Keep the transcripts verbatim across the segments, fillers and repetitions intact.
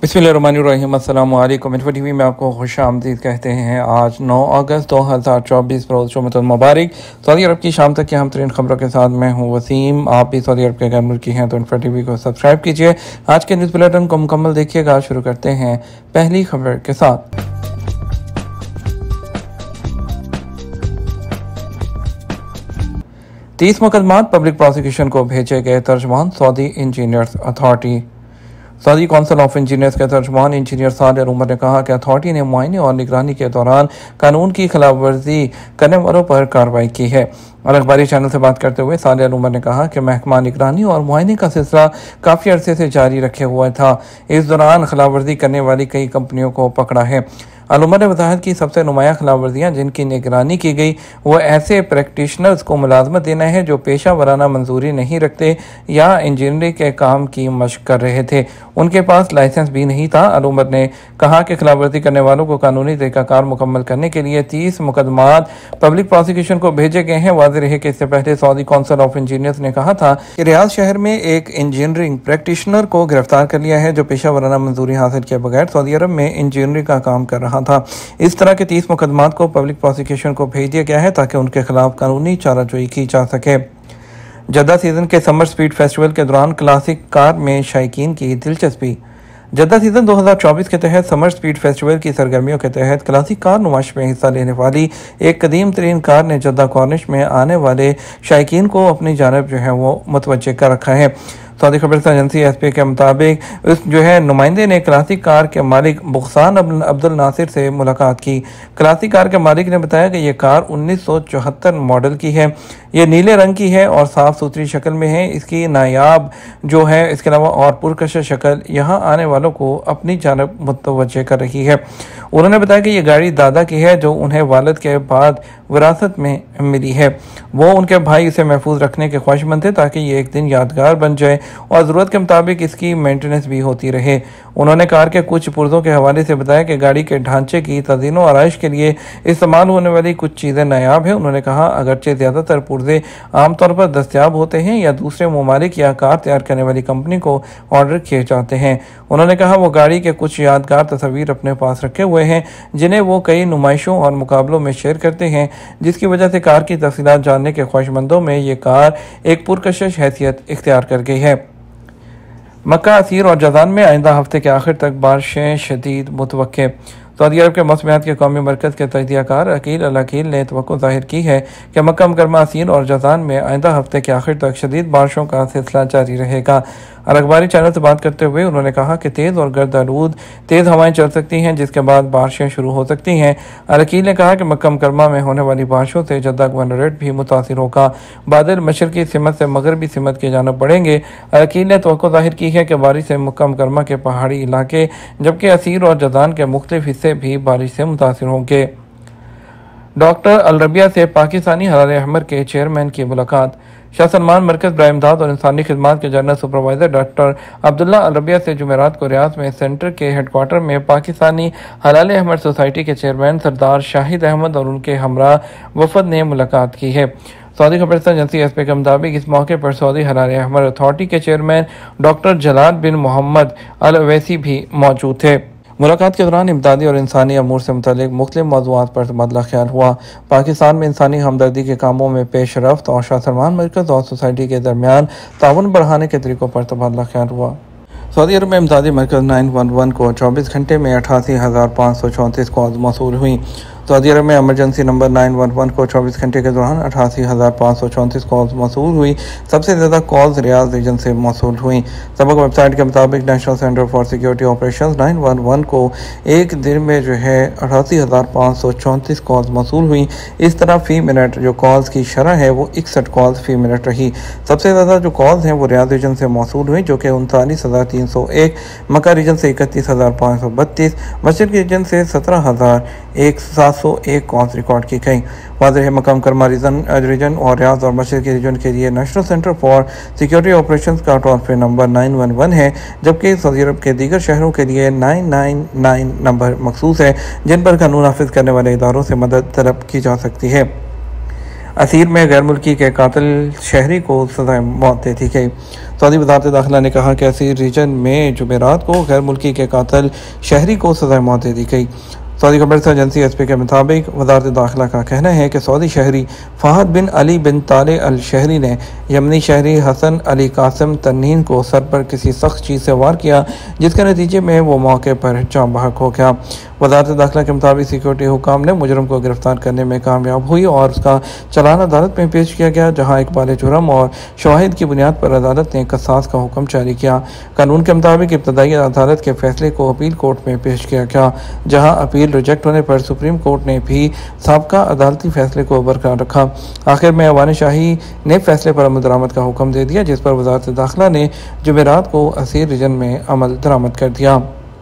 बिस्मिल्लाहिर्रहमानिर्रहीम। अस्सलाम वालेकुम। इन्फो टीवी में आपको खुश आमदीद कहते हैं। आज नौ अगस्त दो हज़ार चौबीस रोज़ जुम्मतुल मुबारक। सऊदी अरब की शाम तक की हम तरीन खबरों के साथ मैं हूँ वसीम। आप भी सऊदी अरब के गैर मुल्की हैं तो इन्फो टीवी को सब्सक्राइब कीजिए। आज के न्यूज़ बुलेटिन को मुकम्मल देखिएगा। शुरू करते हैं पहली खबर के साथ। तीस मुकदमात पब्लिक प्रोसिक्यूशन को भेजे गए तर्जमान Saudi engineers authority. Saudi council of engineers के तर्जमान इंजीनियर साले अल उमर ने कहा कि अथॉरिटी ने मुआयने और निगरानी के दौरान कानून की खिलाफ वर्जी करने वालों पर कार्रवाई की है। और अखबारी चैनल से बात करते हुए साले अल उमर ने कहा कि महकमा निगरानी और मुआयने का सिलसिला काफ़ी अरसे से जारी रखे हुआ था। इस दौरान खिलाफ वर्जी करने वाली कई कंपनियों को पकड़ा है। अल उमर ने वजाहत की सबसे नुमाया खिलाफ वर्जियाँ जिनकी निगरानी की गई वो ऐसे प्रैक्टिशनर्स को मुलाजमत देना है जो पेशा वराना मंजूरी नहीं रखते या इंजीनियरिंग के काम की मशक कर रहे थे, उनके पास लाइसेंस भी नहीं था। अल उमर ने कहा कि खिलाफ वर्जी करने वालों को कानूनी तरीकाकार मुकम्मल करने के लिए तीस मुकदमात पब्लिक प्रोसिक्यूशन को भेजे गए हैं। वाज़ेह रहे कि इससे पहले सऊदी काउंसिल ऑफ इंजीनियर्स ने कहा था कि रियाद शहर में एक इंजीनियरिंग प्रैक्टिशनर को गिरफ्तार कर लिया है जो पेशा वराना मंजूरी हासिल किए बगैर सऊदी अरब में इंजीनियरिंग का काम कर रहा था। इस तरह के तीस मुकदमात को पब्लिक प्रोसिक्यूशन को भेज दिया गया है ताकि उनके खिलाफ कानूनी चाराजोई की जा सके। जद्दा सीजन के समर स्पीड फेस्टिवल के दौरान क्लासिक कार में शायकीन की दिलचस्पी। जद्दा सीजन दो हज़ार चौबीस के तहत समर स्पीड फेस्टिवल की सरगर्मियों के तहत क्लासिक कार नुमाइश में हिस्सा लेने वाली एक कदीम तरीन कार ने जद्दा कॉर्निश में आने वाले शायकीन को अपनी जानब जो है वो मुतवज्जे कर रखा है। सऊदी खबरसां एजेंसी एस पी के मुताबिक उस जो है नुमाइंदे ने क्लासिक कार के मालिक बुख्सान अब्दुल नासिर से मुलाकात की। क्लासिक कार के मालिक ने बताया कि यह कार उन्नीस सौ चौहत्तर मॉडल की है, ये नीले रंग की है और साफ़ सुथरी शक्ल में है। इसकी नायाब जो है इसके अलावा और पुरकशिश शक्ल यहाँ आने वालों को अपनी जानब मुतवज्जे कर रही है। उन्होंने बताया कि यह गाड़ी दादा की है जो उन्हें वालिद के बाद विरासत में मिली है। वो उनके भाई इसे महफूज रखने के ख्वाहिशमंद थे ताकि ये एक दिन यादगार बन जाए और ज़रूरत के मुताबिक इसकी मेंटेनेंस भी होती रहे। उन्होंने कार के कुछ पुर्जों के हवाले से बताया कि गाड़ी के ढांचे की तज़ीन और आराइश के लिए इस्तेमाल होने वाली कुछ चीज़ें नायाब हैं। उन्होंने कहा अगरचे ज़्यादातर पुर्जे आमतौर पर दस्तियाब होते हैं या दूसरे ममालिक या कार तैयार करने वाली कंपनी को ऑर्डर किए जाते हैं। उन्होंने कहा वो गाड़ी के कुछ यादगार तस्वीर अपने पास रखे हुए हैं जिन्हें वो कई नुमाइशों और मुकाबलों में शेयर करते हैं, जिसकी वजह से कार की तफसीलात जानने के ख्वाहिशमंदों में ये कार एक पुरकशिश हैसियत इख्तियार कर गई है। मक्का, असीर और जज़ान में आइंदा हफ्ते के आखिर तक बारिशें शदीद मुतवक्के। सऊदी अरब के मौसमियात के कौमी मरकज़ के तजज़ियाकार अकील अल अकील ने तवक्को ज़ाहिर की है कि मक्का मुकरमा, असीर और जज़ान में आइंदा हफ्ते के आखिर तक शदीद बारिशों का सिलसिला जारी रहेगा। और अखबारी चैनल से बात करते हुए उन्होंने कहा कि तेज़ और गर्द आलूद तेज़ हवाएं चल सकती हैं जिसके बाद बारिशें शुरू हो सकती हैं। अल अकील ने कहा कि मक्का मुकरमा में होने वाली बारिशों से जद्दा गवर्नरेट भी मुतासिर होगा। बादल मशरकी सिमत से मगरबी सिमत की जानब बढ़ेंगे। अल अकील ने तवक्को ज़ाहिर की है कि बारिश से मक्का मुकरमा के पहाड़ी इलाके जबकि असीर और जज़ान के मुख्तलिफ हिस्से भी बारिश से मुतासिर होंगे। डॉक्टर अल रबिया से पाकिस्तानी हलाल अहमर के चेयरमैन की मुलाकात। शाह सलमान मरकज़ बराए इमदाद और इंसानी खिदमात के general supervisor doctor Abdullah Al Rabiah से जुमेरात को रियाद में सेंटर के हेडक्वार्टर में पाकिस्तानी हलाल अहमर सोसाइटी के चेयरमैन सरदार शाहिद अहमद और उनके हमरा वफद ने मुलाकात की है। सऊदी खबरसां एजेंसी एस पी के मुताबिक इस मौके पर सऊदी हलाल अहमर अथॉरिटी के chairman doctor Jalal bin Mohammed Al Awaisi भी मौजूद थे। मुलाकात के दौरान इमदादी और इंसानी अमूर से मुतल्लिक़ मुख्तलिफ मौज़ूआत पर तबादला ख्याल हुआ। पाकिस्तान में इंसानी हमदर्दी के कामों में पेश रफ्त और शाह सलमान मरकज़ और सोसाइटी के दरमियान ताउन बढ़ाने के तरीक़ों पर तबादला ख्याल हुआ। सऊदी अरब में इमदादी मरकज़ नाइन वन वन को चौबीस घंटे में अठासी हज़ार पाँच सौ चौंतीस कॉल्स मौसूल हुई। सऊदी अरब में emergency number nine one one को चौबीस घंटे के दौरान अठासी हज़ार पाँच सौ चौंतीस कॉल्स मौसूल हुई। सबसे ज़्यादा कॉल्स रियाद रीजन से मौसूल हुई। सबक वेबसाइट के मुताबिक national centre for security operations nine one one को एक दिन में जो है अठासी हज़ार पाँच सौ चौंतीस कॉल्स मौसूल हुई। इस तरह फ़ी मिनट जो कॉल्स की शरह है वो इकसठ कॉल्स फ़ी मिनट रही। सबसे ज़्यादा जो कॉल्स हैं वो रियाद रीजन से मौसूल हुई जो कि उनतालीस हज़ार तीन सौ एक, मक्का रीजन से इकतीस हज़ार पाँच सौ बत्तीस, मशरक़ रीजन से सत्रह हज़ार एक सात सौ एक कॉल्स रिकॉर्ड की गई। वाज़ेह है मक्का मुकरमा रीजन रीजन और रियाद और मशरक़ी रीजन के लिए national centre for security operations का toll free number nine one one है, जबकि सऊदी अरब के दीगर शहरों के लिए नाइन नाइन नाइन नंबर मखसूस है जिन पर कानून नाफिज करने वाले इदारों से मदद तलब की जा सकती है। असीर में गैर मुल्की के कातिल शहरी को सज़ाए मौत दे दी गई। सऊदी वज़ारत दाखिला ने कहा कि असीर रीजन में जुमेरात को गैर मुल्की के कातिल शहरी को सज़ाए मौत दे दी गई। सऊदी खबर एजेंसी एस पी के मुताबिक वज़ारत दाखिला का कहना है कि सऊदी शहरी फ़हद बिन अली बिन ताले अल शहरी ने यमनी शहरी हसन अली कासिम तन्नीन को सर पर किसी सख्त चीज़ से वार किया, जिसके नतीजे में वो मौके पर जाँ बहक हो गया। वज़ारत दाखिला के मुताबिक सिक्योरिटी हुकाम ने मुजरम को गिरफ्तार करने में कामयाब हुई और उसका चालान अदालत में पेश किया गया, जहाँ इकबाल जुर्म और शवाहिद की बुनियाद पर अदालत ने कसास का हुक्म जारी किया। कानून के मुताबिक इब्तदाई अदालत के फैसले को अपील कोर्ट में पेश किया गया, जहाँ अपील रिजेक्ट होने पर सुप्रीम कोर्ट ने भी साबका अदालती फैसले को बरकरार रखा। आखिर में अवान शाही ने फैसले पर अमल दरामद का हुक्म दे दिया, जिस पर वज़ारत दाखिला ने जुमेरात को असीर रीजन में अमल दरामद कर दिया।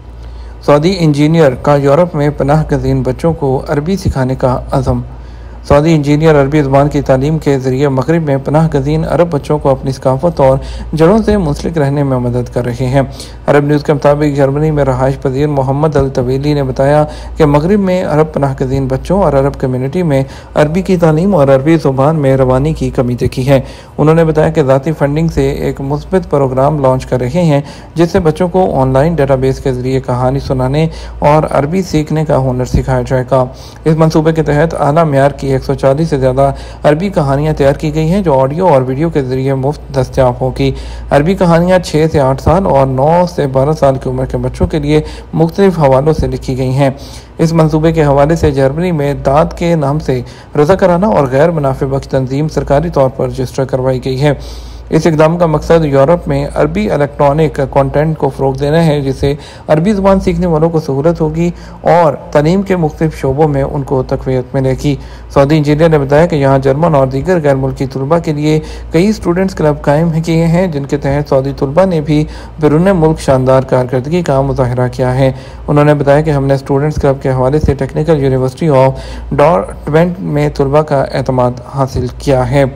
सऊदी इंजीनियर का यूरोप में पनाह गज़ीन बच्चों को अरबी सिखाने का अज़म। सऊदी इंजीनियर अरबी ज़ुबान की तालीम के ज़रिए मगरिब में पनाह गज़ीन अरब बच्चों को अपनी सकाफ़त और जड़ों से मुंसलिक रहने में मदद कर रहे हैं। अरब न्यूज़ के मुताबिक जर्मनी में रहाइश पजीर मोहम्मद अल तवीली ने बताया कि मगरिब में अरब पनाह गज़ीन बच्चों और अरब कम्यूनिटी में अरबी की तालीम और अरबी ज़ुबान में रवानी की कमी देखी है। उन्होंने बताया कि ज़ाती फंडिंग से एक मुस्बित प्रोग्राम लॉन्च कर रहे हैं, जिससे बच्चों को ऑनलाइन डेटाबेस के ज़रिए कहानी सुनाने और अरबी सीखने का हुनर सिखाया जाएगा। इस मनसूबे के तहत आला म्यार की एक सौ चालीस से ज़्यादा अरबी कहानियाँ तैयार की गई हैं, जो ऑडियो और वीडियो के ज़रिए मुफ्त दस्तयाब होगी। अरबी कहानियाँ छः से आठ साल और नौ से बारह साल की उम्र के बच्चों के लिए मुख्तलिफ हवालों से लिखी गई हैं। इस मंसूबे के हवाले से जर्मनी में दाद के नाम से रज़ा कराना और गैर मुनाफे बख्श तंजीम सरकारी तौर पर रजिस्टर करवाई गई है। इस इकदाम का मकसद यूरोप में अरबी इलेक्ट्रॉनिक कंटेंट को फ़रोग़ देना है, जिससे अरबी ज़ुबान सीखने वालों को सहूलत होगी और तालीम के मुख्तलिफ शोबों में उनको तक़वियत मिलेगी। सऊदी इंजीनियर ने बताया कि यहाँ जर्मन और दीगर गैर मुल्की तलबा के लिए कई स्टूडेंट्स क्लब कायम किए हैं, जिनके तहत सऊदी तलबा ने भी बैरून मुल्क शानदार कारकर्दगी का मुज़ाहरा किया है। उन्होंने बताया कि हमने स्टूडेंट्स क्लब के हवाले से टेक्निकल यूनिवर्सिटी ऑफ डॉर्टमंड में तलबा का एतमाद हासिल किया है।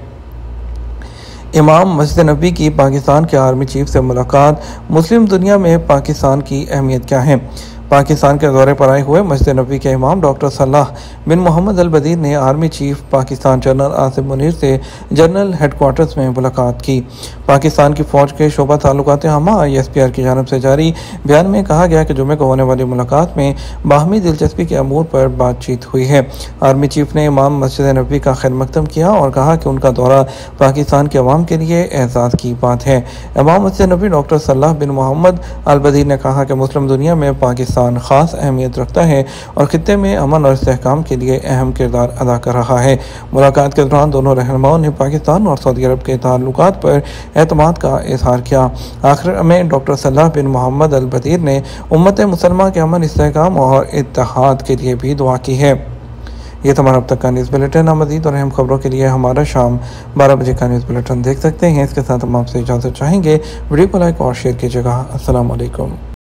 इमाम मस्जिद नबी की पाकिस्तान के आर्मी चीफ से मुलाकात। मुस्लिम दुनिया में पाकिस्तान की अहमियत क्या है? पाकिस्तान के दौरे पर आए हुए मस्जिद नबी के इमाम डॉक्टर सलाह बिन मोहम्मद अल बदीर ने army chief Pakistan general Asif Munir से जनरल हेडक्वार्टर्स में मुलाकात की। पाकिस्तान की फ़ौज के शोबा ताल्लुकात आमा आई एस पी आर की जानब से जारी बयान में कहा गया कि जुमे को होने वाली मुलाकात में बाहमी दिलचस्पी के अमूर पर बातचीत हुई है। आर्मी चीफ ने इमाम मस्जिद नबी का खैर मकदम किया और कहा कि उनका दौरा पाकिस्तान के अवाम के लिए एहसास की बात है। इमाम मस्जिद नबी डॉक्टर सलाह बिन मोहम्मद अल बदीर ने कहा कि मुस्लिम दुनिया में पाकिस्तान ख़ास अहमियत रखता है और खित्ते में अमन और इस्तेहकाम के लिए अहम किरदार अदा कर रहा है। मुलाकात के दौरान दोनों रहनुमाओं ने पाकिस्तान और सऊदी अरब के ताल्लुकात पर एतमाद का इजहार किया। आखिर में डॉक्टर सलाह बिन मोहम्मद अल बदीर ने उम्मत मुसलमान के अमन, इस्तेहकाम और इत्तेहाद के लिए भी दुआ की है। ये तो हमारा अब तक का न्यूज़ बुलेटिन। मज़ीद और अहम खबरों के लिए हमारा शाम बारह बजे का न्यूज़ बुलेटिन देख सकते हैं। इसके साथ हम आपसे इजाज़त चाहेंगे। वीडियो को लाइक और शेयर कीजिएगा। अस्सलाम वालेकुम।